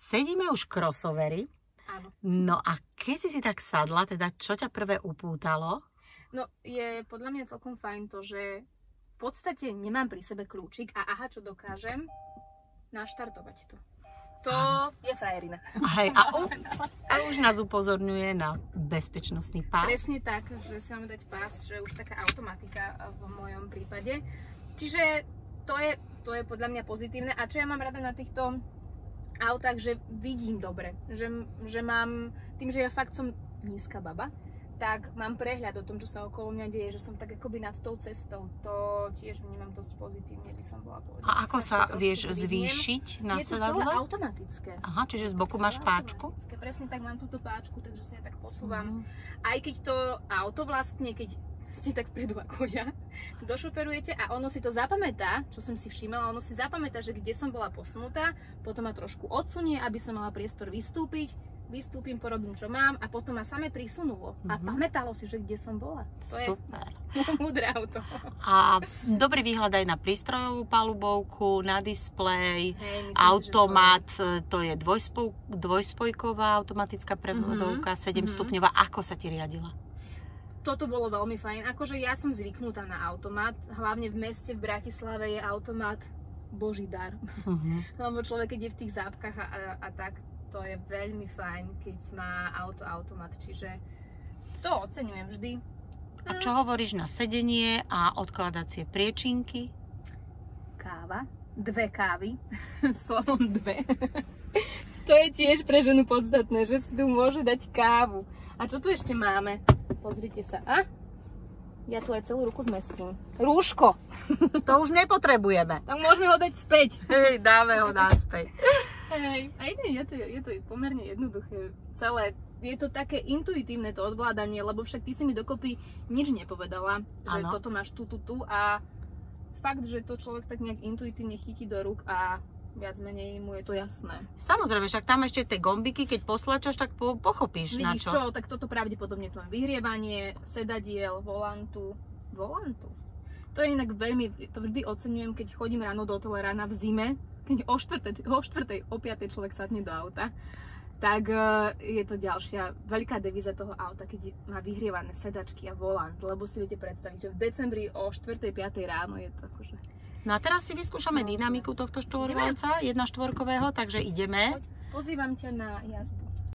sedíme už crossovery. Áno. No a keď si tak sadla, teda čo ťa prvé upútalo? No, je podľa mňa celkom fajn to, že v podstate nemám pri sebe kľúčik a aha, čo dokážem, naštartovať to. To je frajerina. Hej, a už nás upozorňuje na bezpečnostný pás. Presne tak, že si máme dať pás, že už taká automatika v mojom prípade. Čiže to je podľa mňa pozitívne. A čo ja mám rada na týchto autách, že vidím dobre. Že mám, tým, že ja fakt som nízka baba, tak mám prehľad o tom, čo sa okolo mňa deje, že som tak akoby nad tou cestou. To tiež vnímam dosť pozitívne, by som bola povedala. A ako sa vieš zvýšiť na sedadle? Je to celé automatické. Aha, čiže z boku máš páčku? Presne tak, mám túto páčku, takže sa ja tak posúvam. Aj keď to auto vlastne, keď ste tak vpredu ako ja, došoferujete a ono si to zapamätá, čo som si všimala, ono si zapamätá, že kde som bola posunutá, potom ma trošku odsunie, aby som mala priestor vystúpim, porobím, čo mám a potom ma same prisunulo. A pamätalo si, že kde som bola. To super. Je múdre auto. A dobrý výhľad aj na prístrojovú palubovku, na displej, automat, to je dvojspojková automatická prevodovka, 7 stupňová. Ako sa ti riadila? Toto bolo veľmi fajn. Akože ja som zvyknutá na automat. Hlavne v meste, v Bratislave je automat boží dar. Lebo človek, keď je v tých zápkach a tak, to je veľmi fajn, keď má automat, čiže to oceňujem vždy. A čo hovoríš na sedenie a odkladacie priečinky? Káva, 2 kávy, slovom 2. To je tiež pre ženu podstatné, že si tu môže dať kávu. A čo tu ešte máme? Pozrite sa. A? Ja tu aj celú ruku zmestím. Rúško! To už nepotrebujeme. Tak môžeme ho dať späť. Hej, dáme ho naspäť. Hej, a je to pomerne jednoduché celé. Je to také intuitívne to ovládanie, lebo však ty si mi dokopy nič nepovedala, že toto máš tu a fakt, že to človek tak nejak intuitívne chytí do rúk a viac menej mu je to jasné. Samozrejme, však tam ešte tie gombiky, keď poslačaš, tak pochopíš. Vidíš na čo. Tak toto pravdepodobne tu mám vyhrievanie, sedadiel, volantu. To je inak veľmi, to vždy oceňujem, keď chodím ráno do Telerana v zime, keď o 4:00, o 5:00 človek sadne do auta, tak je to ďalšia veľká devíza toho auta, keď má vyhrievané sedačky a volant, lebo si viete predstaviť, že v decembri o 4:00, 5:00 ráno je to akože... No a teraz si vyskúšame dynamiku tohto štvorvalca, 1/4, takže ideme. Pozývam ťa na jazdu.